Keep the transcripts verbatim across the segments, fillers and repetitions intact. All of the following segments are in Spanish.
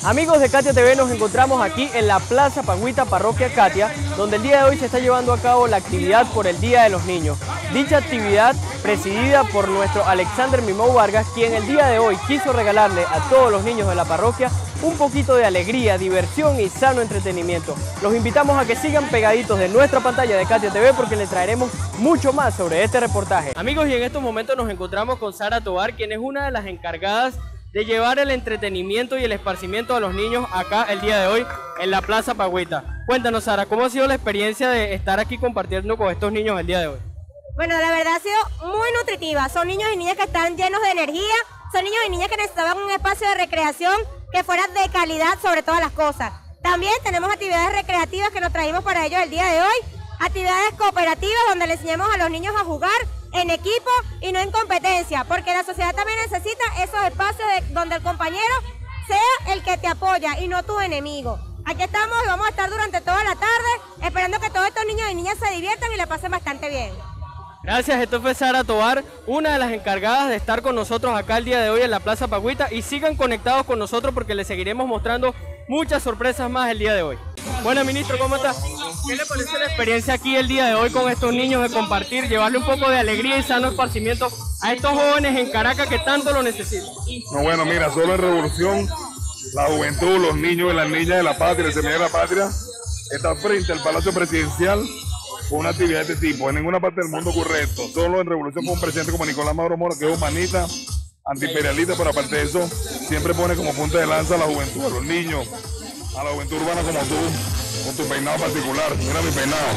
Amigos de Katia T V, nos encontramos aquí en la Plaza Pagüita, Parroquia Katia, donde el día de hoy se está llevando a cabo la actividad por el Día de los Niños. Dicha actividad presidida por nuestro Alexander Mimou Vargas, quien el día de hoy quiso regalarle a todos los niños de la parroquia un poquito de alegría, diversión y sano entretenimiento. Los invitamos a que sigan pegaditos de nuestra pantalla de Katia T V porque les traeremos mucho más sobre este reportaje. Amigos, y en estos momentos nos encontramos con Sara Tovar, quien es una de las encargadas de llevar el entretenimiento y el esparcimiento a los niños acá el día de hoy en la Plaza Pagüita. Cuéntanos, Sara, ¿cómo ha sido la experiencia de estar aquí compartiendo con estos niños el día de hoy? Bueno, la verdad ha sido muy nutritiva. Son niños y niñas que están llenos de energía, son niños y niñas que necesitaban un espacio de recreación que fuera de calidad sobre todas las cosas. También tenemos actividades recreativas que nos trajimos para ellos el día de hoy, actividades cooperativas donde les enseñamos a los niños a jugar en equipo y no en competencia, porque la sociedad también necesita esos espacios de, donde el compañero sea el que te apoya y no tu enemigo. Aquí estamos y vamos a estar durante toda la tarde esperando que todos estos niños y niñas se diviertan y la pasen bastante bien. Gracias, esto fue Sara Tovar, una de las encargadas de estar con nosotros acá el día de hoy en la Plaza Pagüita, y sigan conectados con nosotros porque les seguiremos mostrando muchas sorpresas más el día de hoy. Bueno, ministro, ¿cómo está? ¿Qué le parece la experiencia aquí el día de hoy con estos niños de compartir, llevarle un poco de alegría y sano esparcimiento a estos jóvenes en Caracas que tanto lo necesitan? No, bueno, mira, solo en Revolución, la juventud, los niños y las niñas de la patria, el semillero de la patria, está frente al Palacio Presidencial con una actividad de este tipo. En ninguna parte del mundo ocurre esto. Solo en Revolución con un presidente como Nicolás Maduro Moro, que es humanista, antiimperialista, pero aparte de eso, siempre pone como punta de lanza a la juventud, a los niños, a la juventud urbana como tú, con tu peinado particular. Mira mi peinado.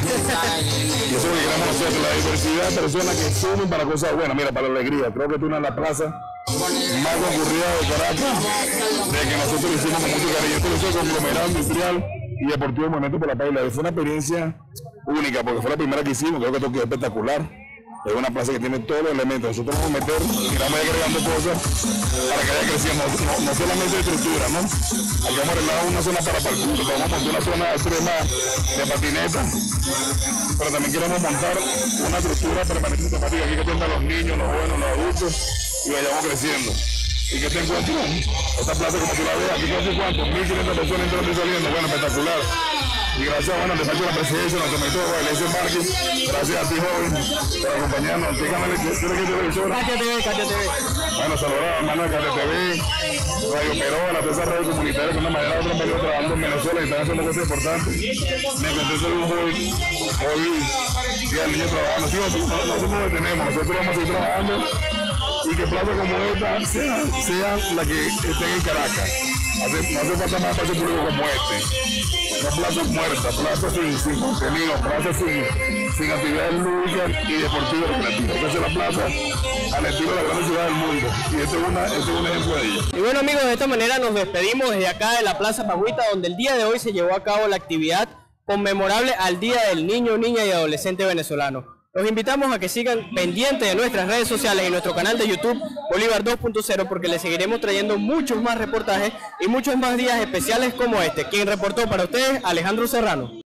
Y eso es lo que queremos nosotros, la diversidad de personas que sumen para cosas buenas, mira, para la alegría. Creo que tú una de la plaza más concurrida de Caracas, de que nosotros lo hicimos con mucho cariño. Esto lo hizo conglomerado industrial y deportivo de Movimiento por la Paz y la Vida. Fue una experiencia única, porque fue la primera que hicimos. Creo que esto quedó espectacular. Es una plaza que tiene todos los elementos. Nosotros vamos a meter y vamos a ir agregando cosas para que vaya creciendo, no, no solamente de estructura, ¿no? Aquí vamos a arreglar una zona para parkour, vamos a montar una zona extrema de patineta, pero también queremos montar una estructura permanente temática aquí que tenga a los niños, los jóvenes, los adultos, y vayamos creciendo. Y que te encuentren esta plaza como tú la ves, aquí no sé cuántos, mil quinientas personas entrando y saliendo, bueno, espectacular. Y gracias, bueno, te saco la presidencia, nos tomé todo, Alexis Márquez, gracias a ti, joven, por acompañarnos. ¿Qué canal es que televisora? Katia T V, Katia T V. Bueno, saludar a hermano de Katia T V, Radio Perola, todas esas redes comunitarias que de una manera u otra han venido trabajando en Venezuela y están haciendo cosas importantes. Me encontré solo un hoy, hoy, y al niño trabajando. Sí, nosotros no nos detenemos, nosotros vamos a seguir trabajando y que plazas como esta sean sea la que estén en Caracas. Hace, no hace falta más espacio público como este. No plazas muertas, plazas sin, sin contenido, plazas sin, sin actividades lúdicas y deportivas recreativas. Esa es la plaza al estilo de la gran ciudad del mundo. Y este es, una, este es un ejemplo de ello. Y bueno, amigos, de esta manera nos despedimos desde acá de la Plaza Pagüita, donde el día de hoy se llevó a cabo la actividad conmemorable al Día del Niño, Niña y Adolescente Venezolano. Los invitamos a que sigan pendientes de nuestras redes sociales y nuestro canal de YouTube Bolívar dos punto cero, porque les seguiremos trayendo muchos más reportajes y muchos más días especiales como este. Quien reportó para ustedes, Alejandro Serrano.